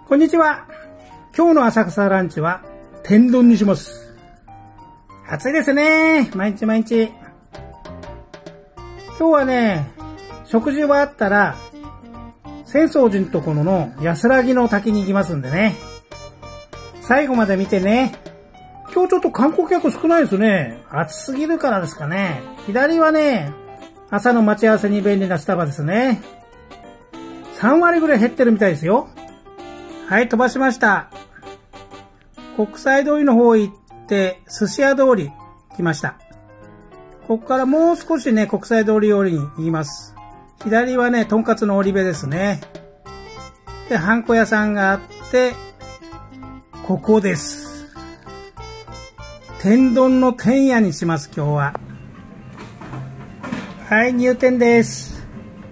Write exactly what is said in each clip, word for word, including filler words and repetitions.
こんにちは。今日の浅草ランチは天丼にします。暑いですね。毎日毎日。今日はね、食事はあったら、浅草寺のところの安らぎの滝に行きますんでね。最後まで見てね。今日ちょっと観光客少ないですね。暑すぎるからですかね。左はね、朝の待ち合わせに便利なスタバですね。さんわりぐらい減ってるみたいですよ。はい、飛ばしました。国際通りの方行って、寿司屋通り来ました。ここからもう少しね、国際通り寄りに行きます。左はね、とんかつの織部ですね。で、ハンコ屋さんがあって、ここです。天丼の天屋にします、今日は。はい、入店です。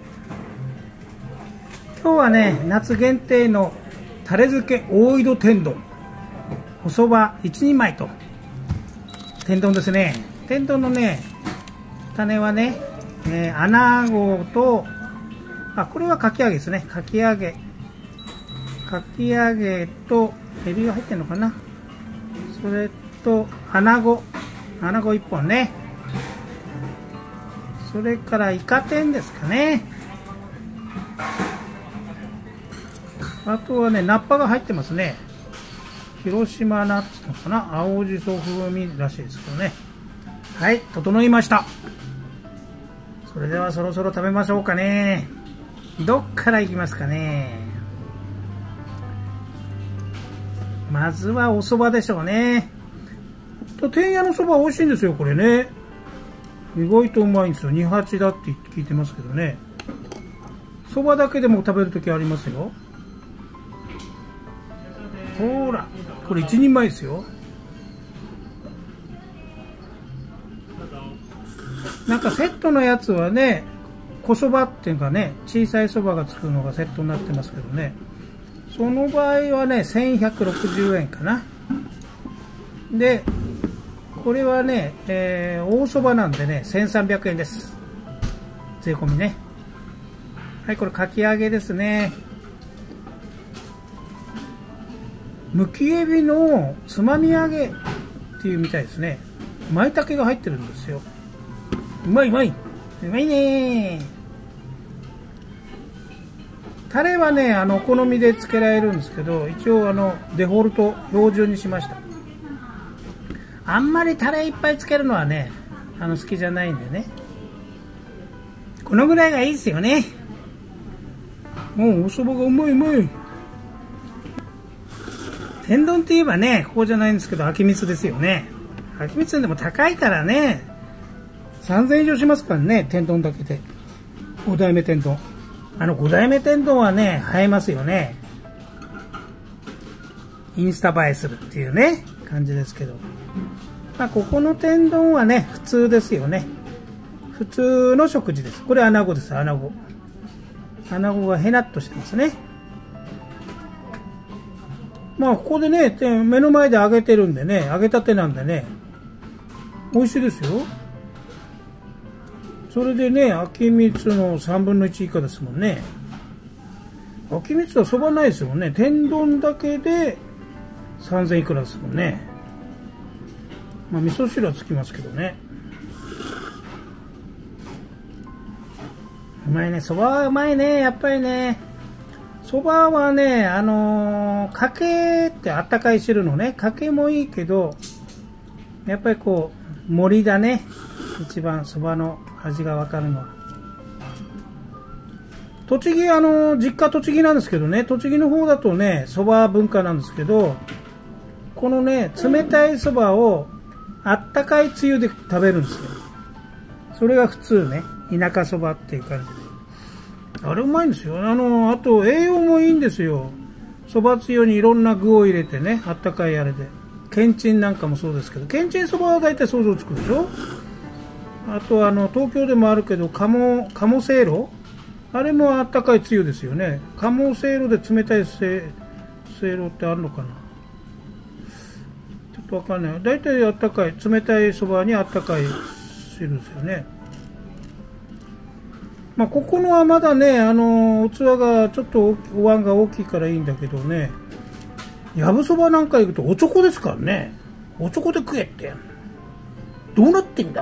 今日はね、夏限定のタレ漬け大井戸天丼。お蕎麦いちにんまいと。天丼ですね。天丼のね、種はね、えー、穴子と、あ、これはかき揚げですね。かき揚げ。かき揚げと、エビが入ってるのかな。それと、穴子。穴子いっぽんね。それからイカ天ですかね。あとはね、ナッパが入ってますね。広島ナッツのかな、青じそ風味らしいですけどね。はい、整いました。それではそろそろ食べましょうかね。どっから行きますかね。まずはお蕎麦でしょうね。天屋の蕎麦美味しいんですよ、これね。意外とうまいんですよ。にはちだって聞いてますけどね。蕎麦だけでも食べるときありますよ。ほら、これ一人前ですよ。なんかセットのやつはね、小そばっていうかね、小さいそばがつくのがセットになってますけどね。その場合はね、せんひゃくろくじゅうえんかな。で、これはね、えー、大そばなんでね、せんさんびゃくえんです。税込みね。はい、これかき揚げですね。むきエビのつまみ揚げっていうみたいですね。舞茸が入ってるんですよ。うまいうまいうまいね。タレはね、あのお好みでつけられるんですけど、一応あのデフォルト標準にしました。あんまりタレいっぱいつけるのはね、あの好きじゃないんでね。このぐらいがいいですよね。もうお蕎麦がうまいうまい。天丼って言えばね、ここじゃないんですけど、秋光ですよね。秋光でも高いからね、さんぜんえん以上しますからね、天丼だけで。ご代目天丼。あのご代目天丼はね、映えますよね。インスタ映えするっていうね、感じですけど。まあ、ここの天丼はね、普通ですよね。普通の食事です。これ穴子です、穴子。穴子がへなっとしてますね。まあ、ここでね、目の前で揚げてるんでね、揚げたてなんでね、美味しいですよ。それでね、秋光のさんぶんのいち以下ですもんね。秋光はそばないですよね。天丼だけでさんぜんいくらですもんね。まあ、味噌汁はつきますけどね。うまいね、そばはうまいね、やっぱりね。そばはね、あのー、かけってあったかい汁のね、かけもいいけど、やっぱりこう、森だね。一番そばの味がわかるのは。栃木、あのー、実家栃木なんですけどね、栃木の方だとね、そば文化なんですけど、このね、冷たいそばをあったかいつゆで食べるんですよ。それが普通ね、田舎そばっていう感じで。あれうまいんですよ。あの、あと栄養もいいんですよ。そばつゆにいろんな具を入れてね、あったかいあれで。けんちんなんかもそうですけど、けんちんそばは大体想像つくでしょ。あとあの、東京でもあるけど、鴨、鴨せいろ、あれもあったかいつゆですよね。鴨せいろで冷たいせいろってあるのかな。ちょっとわかんない。大体あったかい、冷たいそばにあったかい汁ですよね。まあ、ここのはまだね、あの、器がちょっとお椀が大きいからいいんだけどね、 やぶそばなんか行くとおちょこですからね。おちょこで食えって。どうなってんだって。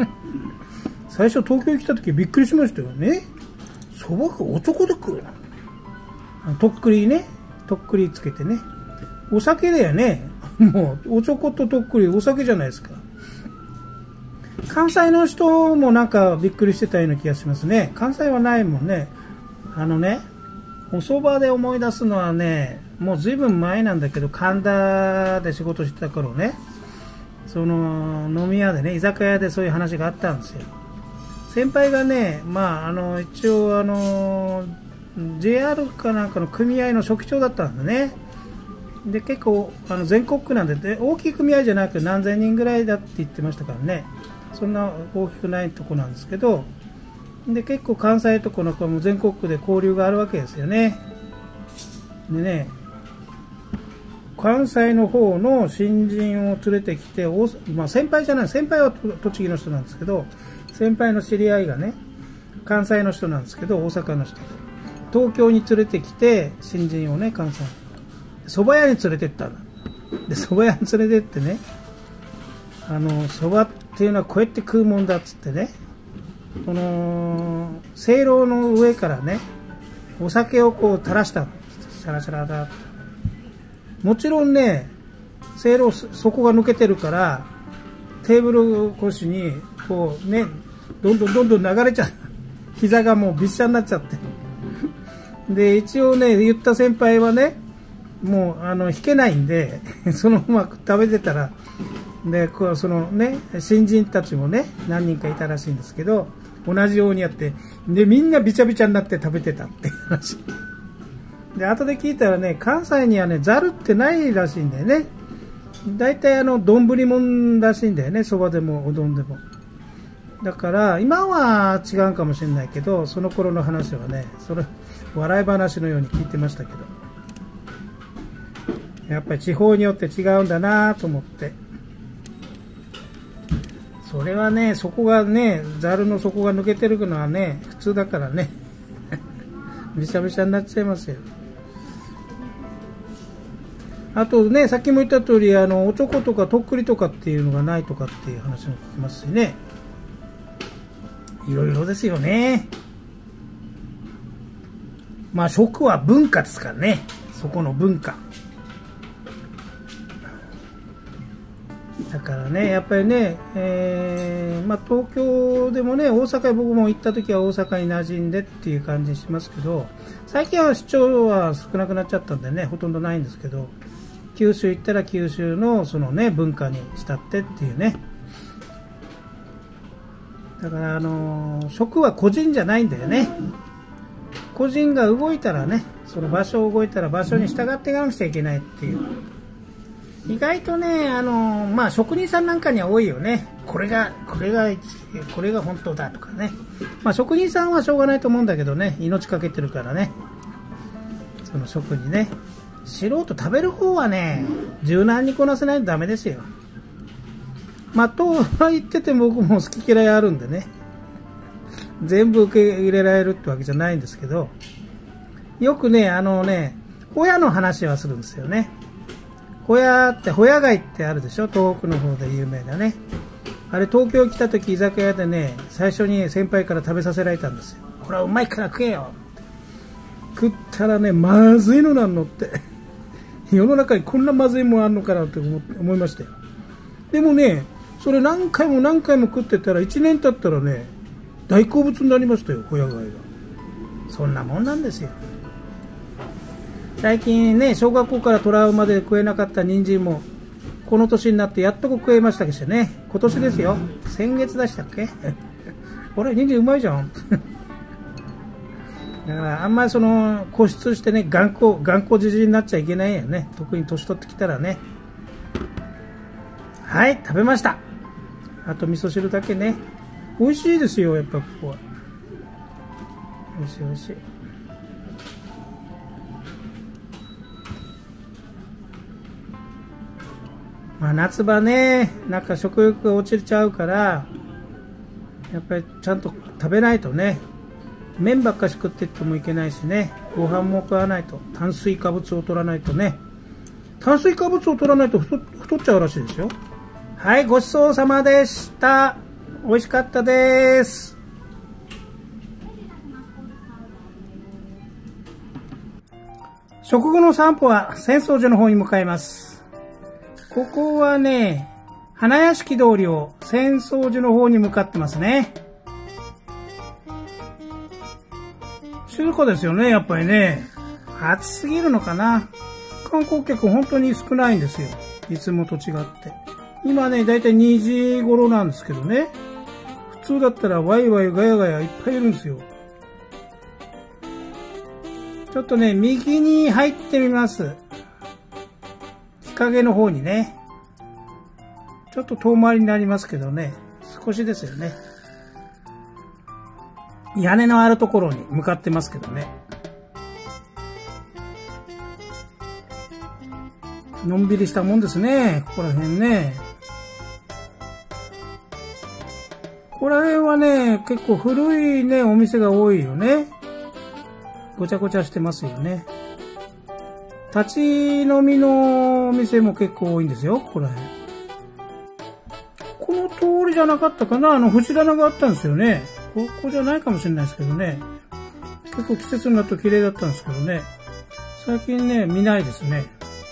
最初東京に来た時びっくりしましたよね。そばがおちょこで食うな。とっくりね。とっくりつけてね。お酒だよね。もう、おちょこととっくりお酒じゃないですか。関西の人もなんかびっくりしてたような気がしますね。関西はないもんね。あのね、お蕎麦で思い出すのはね、もうずいぶん前なんだけど、神田で仕事してた頃ね、その飲み屋でね、居酒屋でそういう話があったんですよ。先輩がね、まあ、あの一応あの ジェイアール かなんかの組合の書記長だったんだね。で結構あの全国区なんで、で大きい組合じゃなく何千人ぐらいだって言ってましたからね。そんな大きくないとこなんですけど、で結構関西とこのも全国区で交流があるわけですよね。でね、関西の方の新人を連れてきて、まあ、先輩じゃない、先輩は栃木の人なんですけど、先輩の知り合いがね、関西の人なんですけど、大阪の人で東京に連れてきて、新人をね、関西蕎麦屋に連れてったんだ。で蕎麦屋に連れてってね、あの蕎麦っていうのはこうやって食うもんだっつってね、このせいろの上からね、お酒をこう垂らしたの。シャラシャラだって。もちろんね、せいろ底が抜けてるからテーブル越しにこうね、どんどんどんどん流れちゃう。膝がもうびっしゃになっちゃって。で一応ね、言った先輩はね、もうあの引けないんでそのまま食べてたら、でこうそのね、新人たちもね何人かいたらしいんですけど、同じようにやって、でみんなびちゃびちゃになって食べてたっていう話で、後で聞いたらね、関西にはねざるってないらしいんだよね。だいたいあの丼もんらしいんだよね、そばでもうどんでも。だから今は違うかもしれないけど、その頃の話はね、それ笑い話のように聞いてましたけど、やっぱり地方によって違うんだなと思って。それはね、そこがね、ざるの底が抜けてるのはね、普通だからねびしゃびしゃになっちゃいますよ。あとね、さっきも言った通り、あのおちょことかとっくりとかっていうのがないとかっていう話も聞きますしね。いろいろですよね。まあ食は文化ですからね、そこの文化だからね、やっぱりね、えーまあ、東京でもね、大阪へ僕も行った時は大阪に馴染んでっていう感じしますけど、最近は出張は少なくなっちゃったんでね、ほとんどないんですけど、九州行ったら九州のそのね文化に慕ってっていうね。だからあのー、食は個人じゃないんだよね。個人が動いたらね、その場所を動いたら場所に従っていかなくちゃいけないっていう。意外とね、あのー、まあ職人さんなんかには多いよね。これがこれがこれが本当だとかね。まあ職人さんはしょうがないと思うんだけどね、命かけてるからね、その職にね。素人食べる方はね、柔軟にこなせないとダメですよ。まあとは言ってても僕も好き嫌いあるんでね、全部受け入れられるってわけじゃないんですけど、よくね、あのね、ホヤの話はするんですよね。ホヤって、ホヤ貝ってあるでしょ、東北の方で有名だね。あれ東京来た時居酒屋でね、最初に先輩から食べさせられたんですよ。これはうまいから食えよって。食ったらね、まずいのなんのって世の中にこんなまずいもんあんのかなって思いましたよ。でもね、それ何回も何回も食ってたらいちねん経ったらね、大好物になりましたよ、ホヤ貝が。そんなもんなんですよ。最近ね、小学校からトラウマで食えなかった人参もこの年になってやっと食えましたけどね。今年ですよ、先月でしたっけこれ人参うまいじゃんだからあんまりその固執してね、頑固頑固じじいになっちゃいけないよね、特に年取ってきたらね。はい、食べました。あと味噌汁だけね。美味しいですよ、やっぱここは。美味しい美味しい。まあ夏場ね、なんか食欲が落ちちゃうから、やっぱりちゃんと食べないとね、麺ばっかし食っていってもいけないしね。 ご飯も食わないと、炭水化物を取らないとね。炭水化物を取らないと太太っちゃうらしいですよ。はい、ごちそうさまでした。美味しかったです。食後の散歩は浅草寺の方に向かいます。ここはね、花屋敷通りを浅草寺の方に向かってますね。静かですよね、やっぱりね。暑すぎるのかな。観光客本当に少ないんですよ。いつもと違って。今ね、だいたいにじ頃なんですけどね。普通だったらワイワイガヤガヤいっぱいいるんですよ。ちょっとね、右に入ってみます。日陰の方にね。ちょっと遠回りになりますけどね。少しですよね。屋根のあるところに向かってますけどね。のんびりしたもんですね。ここら辺ね。ここら辺はね、結構古いね、お店が多いよね。ごちゃごちゃしてますよね。立ち飲みのお店も結構多いんですよ、ここら辺。この通りじゃなかったかな、あの、藤棚があったんですよね。ここじゃないかもしれないですけどね。結構季節になると綺麗だったんですけどね。最近ね、見ないですね。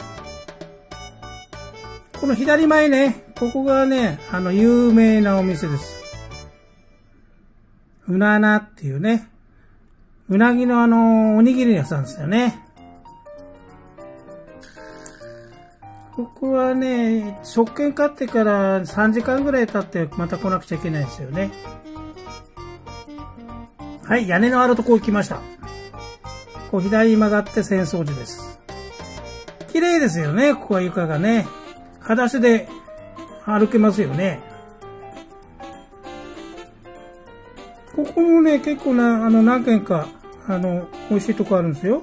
この左前ね、ここがね、あの、有名なお店です。うななっていうね。うなぎのあの、おにぎり屋さんですよね。ここはね、食券買ってからさんじかんぐらい経ってまた来なくちゃいけないですよね。はい、屋根のあるとこ行きました。こう左に曲がって浅草寺です。綺麗ですよね、ここは床がね。裸足で歩けますよね。ここもね、結構な、あの、何軒か、あの、美味しいとこあるんですよ。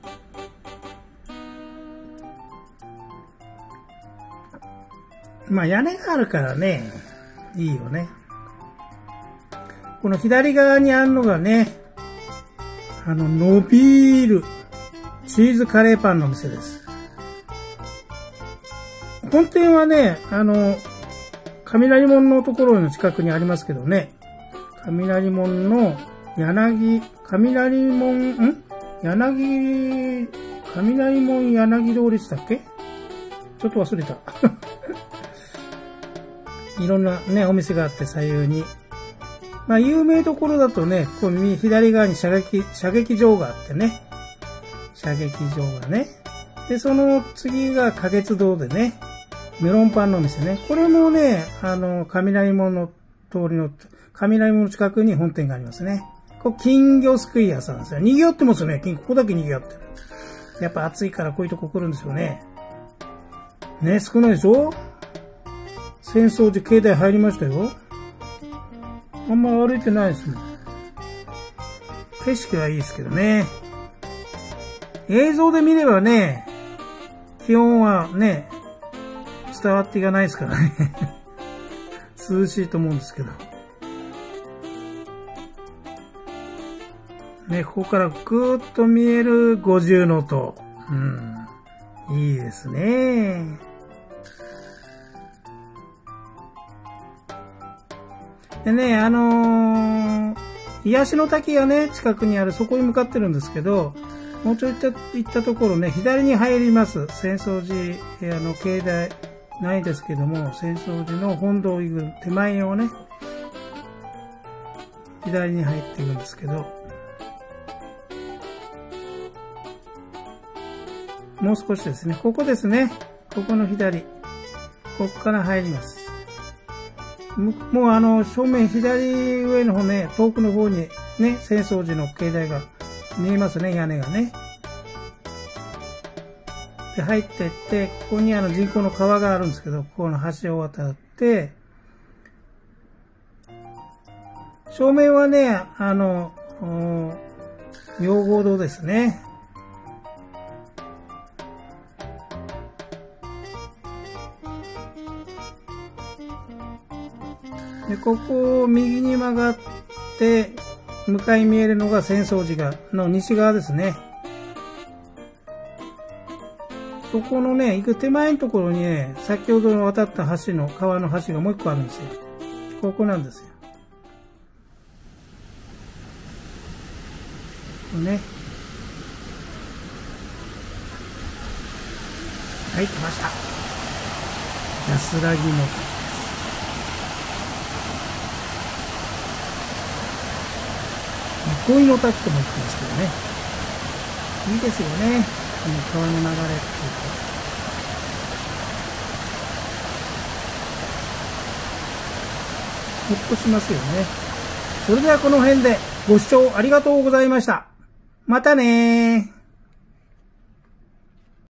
まあ、屋根があるからね、いいよね。この左側にあるのがね、あの、のびーるチーズカレーパンのお店です。本店はね、あの、雷門のところの近くにありますけどね、雷門の柳、雷門、ん柳、雷門柳通りでしたっけ？ちょっと忘れた。いろんなね、お店があって左右に。まあ、有名どころだとね、こう左側に射撃、射撃場があってね。射撃場がね。で、その次が花月堂でね、メロンパンのお店ね。これもね、あの、雷門の通りの、雷門の近くに本店がありますね。ここ金魚すくい屋さんですよ。賑わってますね。ここだけ賑わってる。やっぱ暑いからこういうとこ来るんですよね。ね、少ないでしょ？浅草寺境内入りましたよ。あんま歩いてないですもん。景色はいいですけどね。映像で見ればね、気温はね、伝わっていかないですからね。涼しいと思うんですけど。ね、ここからぐーっと見える五重塔。うん。いいですね。でね、あのー、癒しの滝がね、近くにある、そこに向かってるんですけど、もうちょい行った、行ったところね、左に入ります。浅草寺、あの、境内ないですけども、浅草寺の本堂行く手前をね、左に入っていくんですけど、もう少しですね。ここですね。ここの左。ここから入ります。もうあの、正面左上の方ね、遠くの方にね、浅草寺の境内が見えますね、屋根がね。で、入っていって、ここにあの人工の川があるんですけど、ここの橋を渡って、正面はね、あの、陽合堂ですね。で、ここを右に曲がって、向かい見えるのが浅草寺がの西側ですね。 そこのね、行く手前のところにね、先ほど渡った橋の、川の橋がもう一個あるんですよ。ここなんですよ。これね。はい、来ました。安らぎの滝です。憩いの滝とも言ってますけどね。いいですよね。この川の流れっていうか。ほっとしますよね。それではこの辺でご視聴ありがとうございました。またねー。